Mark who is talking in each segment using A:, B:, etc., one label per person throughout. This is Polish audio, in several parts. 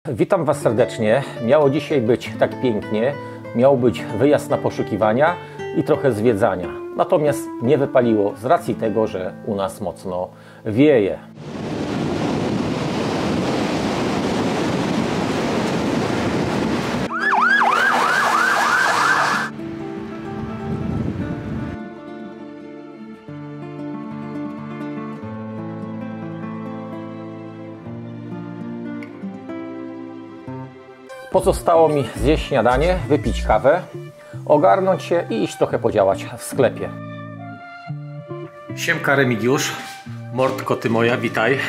A: Witam Was serdecznie. Miało dzisiaj być tak pięknie, miał być wyjazd na poszukiwania i trochę zwiedzania. Natomiast nie wypaliło z racji tego, że u nas mocno wieje. Pozostało mi zjeść śniadanie, wypić kawę, ogarnąć się i iść trochę podziałać w sklepie. Siemka Remigiusz, mordko ty moja, witaj.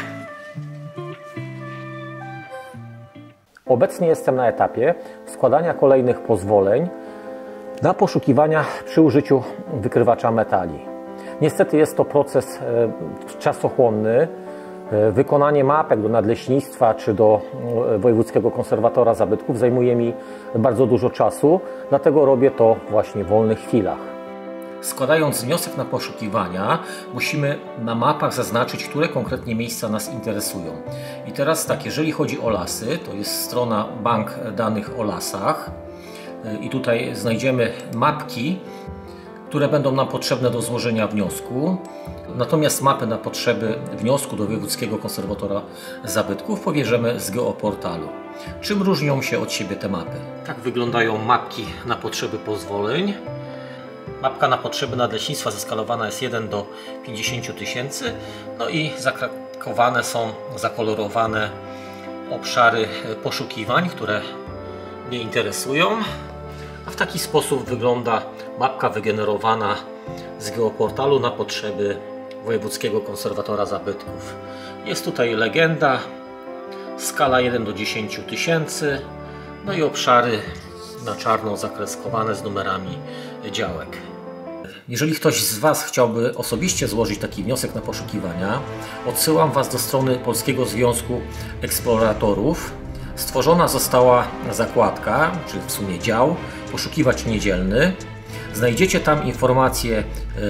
A: Obecnie jestem na etapie składania kolejnych pozwoleń na poszukiwania przy użyciu wykrywacza metali. Niestety jest to proces czasochłonny. Wykonanie mapek do nadleśnictwa czy do Wojewódzkiego Konserwatora Zabytków zajmuje mi bardzo dużo czasu, dlatego robię to właśnie w wolnych chwilach. Składając wniosek na poszukiwania, musimy na mapach zaznaczyć, które konkretnie miejsca nas interesują. I teraz tak, jeżeli chodzi o lasy, to jest strona Bank Danych o Lasach i tutaj znajdziemy mapki, które będą nam potrzebne do złożenia wniosku. Natomiast mapy na potrzeby wniosku do Wojewódzkiego Konserwatora Zabytków pobierzemy z geoportalu. Czym różnią się od siebie te mapy? Tak wyglądają mapki na potrzeby pozwoleń. Mapka na potrzeby nadleśnictwa zeskalowana jest 1 do 50 tysięcy. No i zakrakowane są, zakolorowane obszary poszukiwań, które mnie interesują. A w taki sposób wygląda mapka wygenerowana z geoportalu na potrzeby Wojewódzkiego Konserwatora Zabytków. Jest tutaj legenda, skala 1 do 10 tysięcy, no i obszary na czarno zakreskowane z numerami działek. Jeżeli ktoś z Was chciałby osobiście złożyć taki wniosek na poszukiwania, odsyłam Was do strony Polskiego Związku Eksploratorów. Stworzona została zakładka, czy w sumie dział, poszukiwacz niedzielny. Znajdziecie tam informacje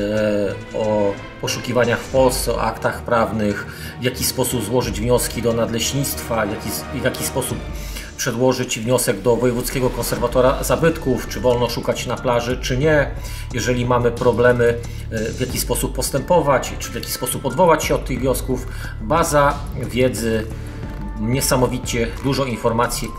A: o poszukiwaniach w Polsce, o aktach prawnych, w jaki sposób złożyć wnioski do nadleśnictwa, w jaki sposób przedłożyć wniosek do Wojewódzkiego Konserwatora Zabytków, czy wolno szukać na plaży, czy nie. Jeżeli mamy problemy, w jaki sposób postępować, czy w jaki sposób odwołać się od tych wniosków. Baza wiedzy, niesamowicie dużo informacji,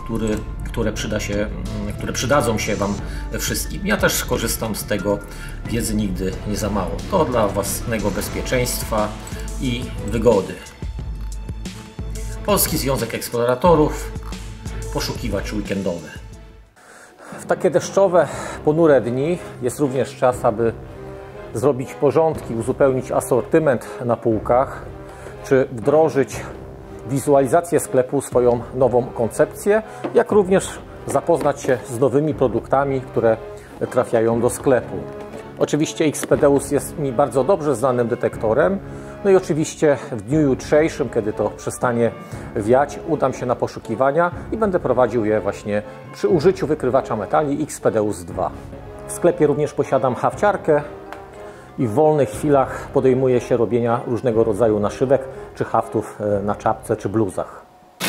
A: które przydadzą się Wam wszystkim. Ja też korzystam z tego, wiedzy nigdy nie za mało. To dla własnego bezpieczeństwa i wygody. Polski Związek Eksploratorów, poszukiwacz weekendowy. W takie deszczowe, ponure dni jest również czas, aby zrobić porządki, uzupełnić asortyment na półkach, czy wdrożyć wizualizację sklepu, swoją nową koncepcję, jak również zapoznać się z nowymi produktami, które trafiają do sklepu. Oczywiście Xpedeus jest mi bardzo dobrze znanym detektorem, no i oczywiście w dniu jutrzejszym, kiedy to przestanie wiać, udam się na poszukiwania i będę prowadził je właśnie przy użyciu wykrywacza metali Xpedeus 2. W sklepie również posiadam hafciarkę i w wolnych chwilach podejmuję się robienia różnego rodzaju naszywek czy haftów na czapce czy bluzach.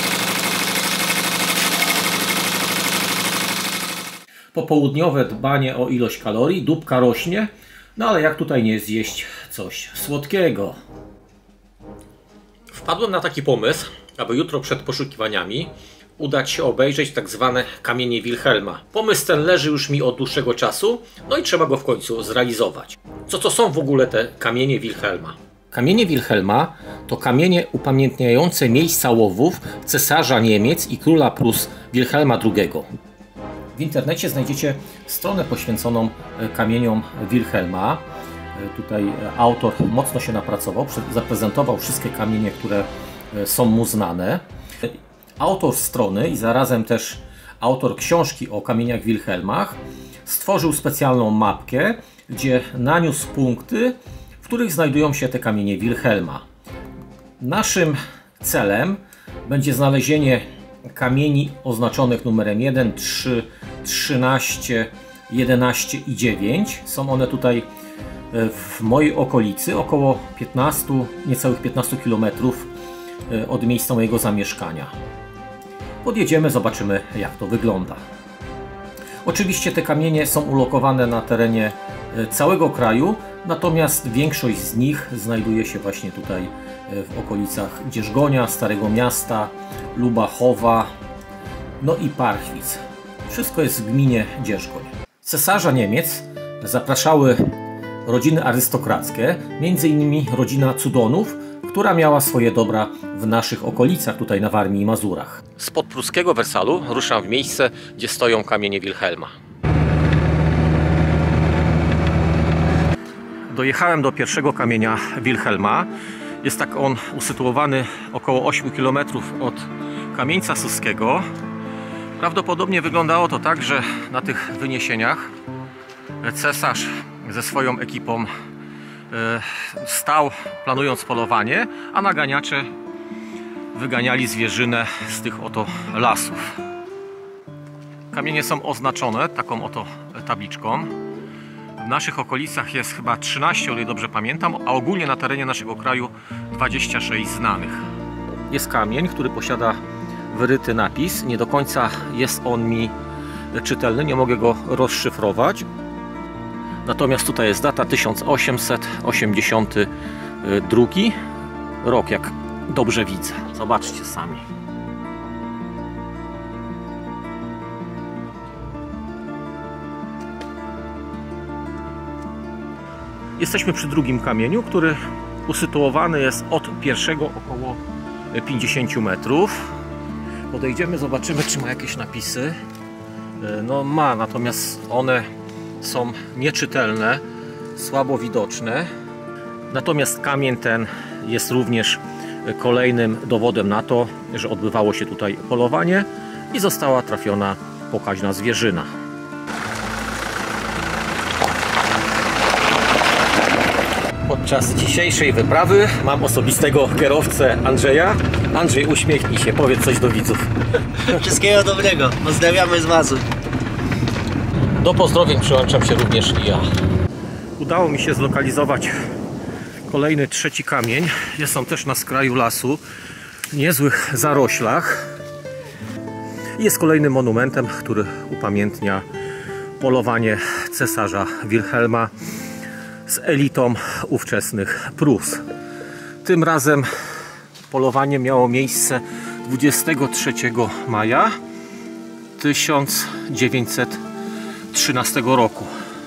A: Popołudniowe dbanie o ilość kalorii, dupka rośnie, no ale jak tutaj nie zjeść coś słodkiego? Wpadłem na taki pomysł, aby jutro przed poszukiwaniami udać się obejrzeć tak zwane kamienie Wilhelma. Pomysł ten leży już mi od dłuższego czasu, no i trzeba go w końcu zrealizować. Co to są w ogóle te kamienie Wilhelma? Kamienie Wilhelma to kamienie upamiętniające miejsca łowów cesarza Niemiec i króla Prus Wilhelma II. W internecie znajdziecie stronę poświęconą kamieniom Wilhelma. Tutaj autor mocno się napracował, zaprezentował wszystkie kamienie, które są mu znane. Autor strony i zarazem też autor książki o kamieniach Wilhelmach stworzył specjalną mapkę, gdzie naniósł punkty, w których znajdują się te kamienie Wilhelma. Naszym celem będzie znalezienie kamieni oznaczonych numerem 1, 3, 13, 11 i 9. Są one tutaj w mojej okolicy, około 15, niecałych 15 km od miejsca mojego zamieszkania. Podjedziemy, zobaczymy, jak to wygląda. Oczywiście te kamienie są ulokowane na terenie całego kraju, natomiast większość z nich znajduje się właśnie tutaj w okolicach Dzierżgonia, Starego Miasta, Lubachowa, no i Parchwic. Wszystko jest w gminie Dzierżgoń. Cesarza Niemiec zapraszały rodziny arystokrackie, m.in. rodzina Cudonów, która miała swoje dobra w naszych okolicach, tutaj na Warmii i Mazurach. Spod pruskiego Wersalu ruszam w miejsce, gdzie stoją kamienie Wilhelma. Dojechałem do pierwszego kamienia Wilhelma. Jest tak on usytuowany około 8 km od Kamieńca Suskiego. Prawdopodobnie wyglądało to tak, że na tych wyniesieniach cesarz ze swoją ekipą stał, planując polowanie, a naganiacze wyganiali zwierzynę z tych oto lasów. Kamienie są oznaczone taką oto tabliczką. W naszych okolicach jest chyba 13, o ile dobrze pamiętam, a ogólnie na terenie naszego kraju 26 znanych. Jest kamień, który posiada wyryty napis. Nie do końca jest on mi czytelny, nie mogę go rozszyfrować. Natomiast tutaj jest data 1882 rok, jak dobrze widzę. Zobaczcie sami. Jesteśmy przy drugim kamieniu, który usytuowany jest od pierwszego około 50 metrów. Podejdziemy, zobaczymy, czy ma jakieś napisy. No ma, natomiast one są nieczytelne, słabo widoczne. Natomiast kamień ten jest również kolejnym dowodem na to, że odbywało się tutaj polowanie i została trafiona pokaźna zwierzyna. Podczas dzisiejszej wyprawy mam osobistego kierowcę Andrzeja. Andrzej, uśmiechnij się, powiedz coś do widzów.
B: Wszystkiego dobrego, pozdrawiamy z Mazur.
A: Do pozdrowień przyłączam się również i ja. Udało mi się zlokalizować kolejny trzeci kamień. Jest on też na skraju lasu, w niezłych zaroślach. Jest kolejnym monumentem, który upamiętnia polowanie cesarza Wilhelma z elitą ówczesnych Prus. Tym razem polowanie miało miejsce 23 maja 1913 roku.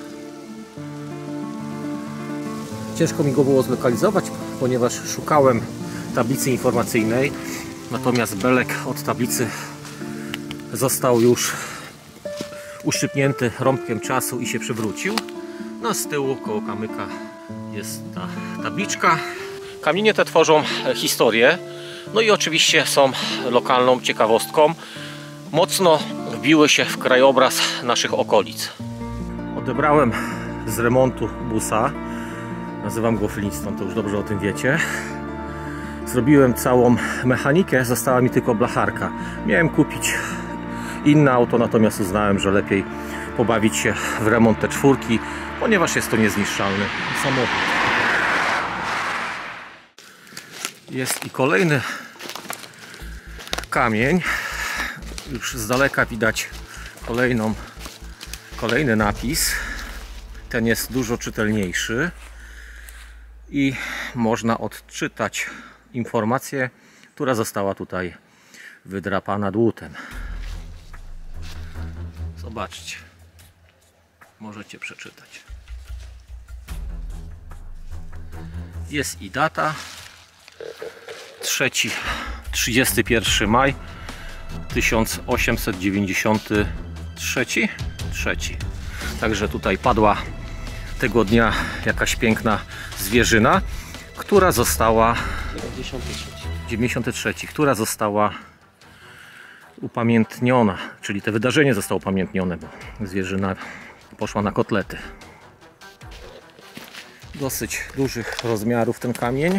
A: Ciężko mi go było zlokalizować, ponieważ szukałem tablicy informacyjnej, natomiast belek od tablicy został już uszczypnięty rąbkiem czasu i się przewrócił. No z tyłu koło kamyka jest ta tabliczka. Kamienie te tworzą historię, no i oczywiście są lokalną ciekawostką. Mocno wbiły się w krajobraz naszych okolic. Odebrałem z remontu busa. Nazywam go Flintstone, to już dobrze o tym wiecie. Zrobiłem całą mechanikę, została mi tylko blacharka. Miałem kupić inne auto, natomiast uznałem, że lepiej pobawić się w remont T4, ponieważ jest to niezniszczalny samochód. Jest i kolejny kamień. Już z daleka widać kolejny napis. Ten jest dużo czytelniejszy i można odczytać informację, która została tutaj wydrapana dłutem. Zobaczcie, możecie przeczytać. Jest i data 31 maj 1893. Także tutaj padła tego dnia jakaś piękna zwierzyna, która została 93, która została upamiętniona, czyli to wydarzenie zostało upamiętnione, bo zwierzyna poszła na kotlety. Dosyć dużych rozmiarów ten kamień.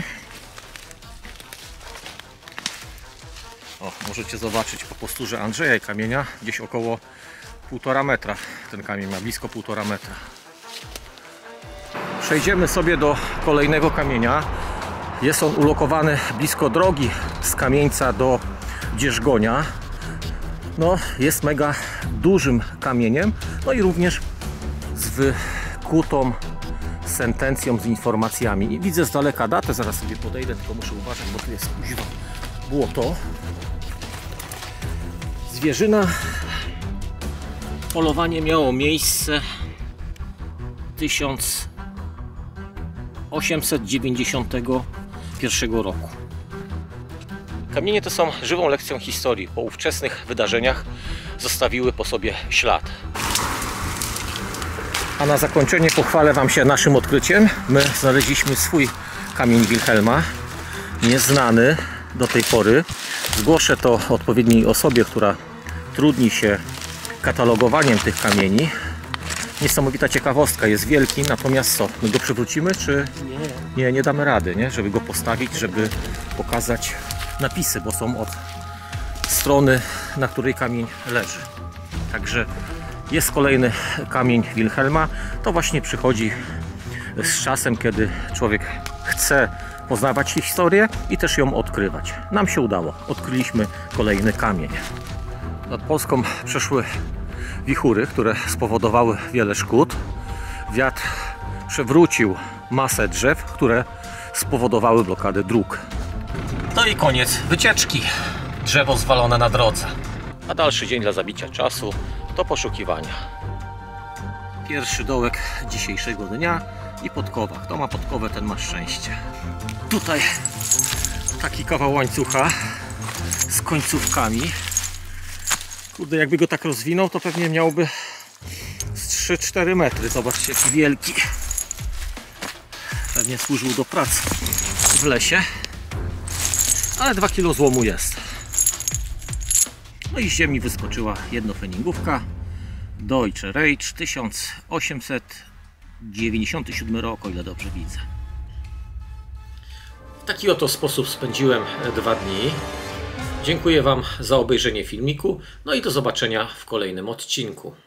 A: O, możecie zobaczyć po posturze Andrzeja i kamienia, gdzieś około 1,5 metra. Ten kamień ma blisko 1,5 metra. Przejdziemy sobie do kolejnego kamienia. Jest on ulokowany blisko drogi z Kamieńca do Dzierżgonia. no, jest mega dużym kamieniem, no i również z wykutą sentencją, z informacjami. I widzę z daleka datę, zaraz sobie podejdę, tylko muszę uważać, bo tu jest kuźwa błoto. Zwierzyna. Polowanie miało miejsce 1891 roku. Kamienie te są żywą lekcją historii. Po ówczesnych wydarzeniach zostawiły po sobie ślad. A na zakończenie pochwalę Wam się naszym odkryciem. My znaleźliśmy swój kamień Wilhelma, nieznany do tej pory. Zgłoszę to odpowiedniej osobie, która trudni się katalogowaniem tych kamieni. Niesamowita ciekawostka, jest wielki, natomiast co? My go przywrócimy, czy nie damy rady, nie? Żeby go postawić, żeby pokazać napisy, bo są od strony, na której kamień leży. Także jest kolejny kamień Wilhelma. To właśnie przychodzi z czasem, kiedy człowiek chce poznawać historię i też ją odkrywać. Nam się udało. Odkryliśmy kolejny kamień. Nad Polską przeszły wichury, które spowodowały wiele szkód. Wiatr przewrócił masę drzew, które spowodowały blokady dróg. No i koniec wycieczki. Drzewo zwalone na drodze. A dalszy dzień dla zabicia czasu to poszukiwania. Pierwszy dołek dzisiejszego dnia i podkowa. Kto ma podkowę, ten ma szczęście. Tutaj taki kawał łańcucha z końcówkami. Kurde, jakby go tak rozwinął, to pewnie miałby z 3-4 metry. Zobaczcie, jaki wielki. Pewnie służył do pracy w lesie. Ale 2 kg złomu jest. No i z ziemi wyskoczyła jednofeningówka Deutsche Reich 1897 rok, o ile dobrze widzę. W taki oto sposób spędziłem 2 dni. Dziękuję Wam za obejrzenie filmiku, no i do zobaczenia w kolejnym odcinku.